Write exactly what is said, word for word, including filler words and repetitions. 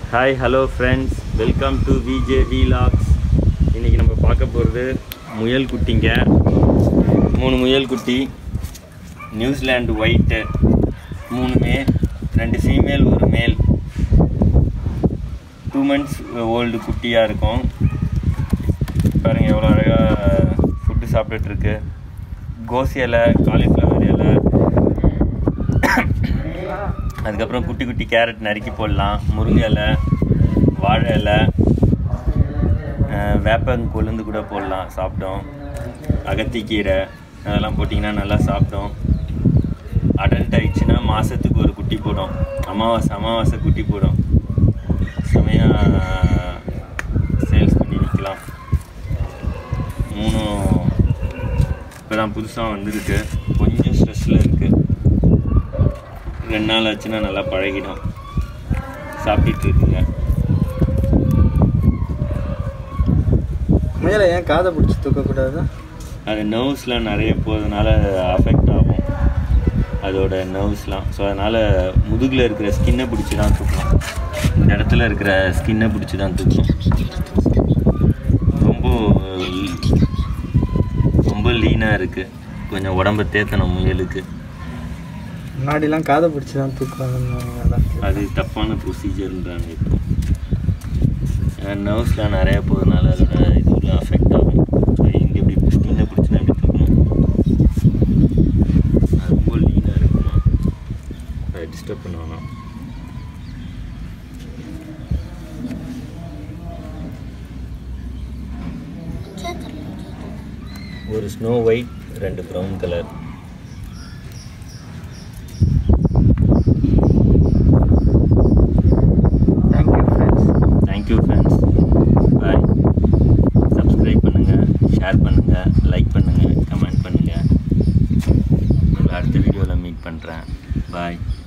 Hi hello friends, welcome to VJ vlogs. இன்றைக்கி நம்ம பார்க்க போகிறது முயல் குட்டிங்க. மூணு முயல் குட்டி, நியூசிலாண்டு ஒயிட்டு, மூணுமே ரெண்டு ஃபீமேல் ஒரு மேல். டூ மந்த்ஸ் ஓல்டு குட்டியாக இருக்கும். பாருங்கள் எவ்வளோ அழகாக ஃபுட்டு சாப்பிட்டுட்ருக்கு. கோஸ் இலை, காலிஃப்ளவர் இலை, அதுக்கப்புறம் குட்டி குட்டி கேரட் நறுக்கி போடலாம். முருங்கை இலை, வாழை இலை, வேப்பங் கொழுந்து கூட போடலாம். சாப்பிட்டோம். அகத்திக்கீரை அதெல்லாம் போட்டிங்கன்னா நல்லா சாப்பிட்டோம். அடல்ட் ஆகிடுச்சுன்னா மாதத்துக்கு ஒரு குட்டி போடும். அமாவாசை அமாவாசை குட்டி போடும். செமையாக சேல்ஸ் பண்ணி நிற்கலாம். மூணும் இப்போ தான் புதுசாக வந்துருக்கு. கொஞ்சம் ஸ்ட்ரெஸ்ஸில் இருக்குது. ரெண்டு நாள் ஆச்சுன்னா நல்லா பழகிடும். சாப்பிட்டுட்டு இருக்குங்க. மேலே ஏன் காதை பிடிச்சி தூக்கக்கூடாது? அது நர்வ்ஸ்லாம் நிறைய போகிறதுனால அஃபெக்ட் ஆகும் அதோட நர்வ்ஸ்லாம். ஸோ அதனால் முதுகில் இருக்கிற ஸ்கின்னை பிடிச்சி தான் தூக்கணும். இந்த இடத்துல இருக்கிற ஸ்கின்னை பிடிச்சி தான் தூக்கணும். ரொம்ப ரொம்ப லீனாக இருக்குது. கொஞ்சம் உடம்பை தேத்தணும் முயலுக்கு. முன்னாடிலாம் காதை பிடிச்சி தான் தூக்குவாங்க. அது தப்பான ப்ரொசீஜர்ன்றாங்க. இப்போ நர்வ்ஸ்லாம் நிறையா போகிறதுனால அதோட இதுலாம் அஃபெக்ட் ஆகும். இங்கே இப்படி ஸ்கின்னை பிடிச்சி தான் இப்படி தூக்கணும். அது ரொம்ப லீனாக இருக்குமா, அதை டிஸ்டர்ப் பண்ணுவாங்க. ஒரு ஸ்னோ ஒயிட், ரெண்டு brown colour. Thank you friends. Bye. Subscribe பண்ணுங்கள், ஷேர் பண்ணுங்கள், லைக் பண்ணுங்கள், கமெண்ட் பண்ணுங்கள். உங்களை அடுத்த வீடியோவில் மீட் பண்ணுறேன். பாய்.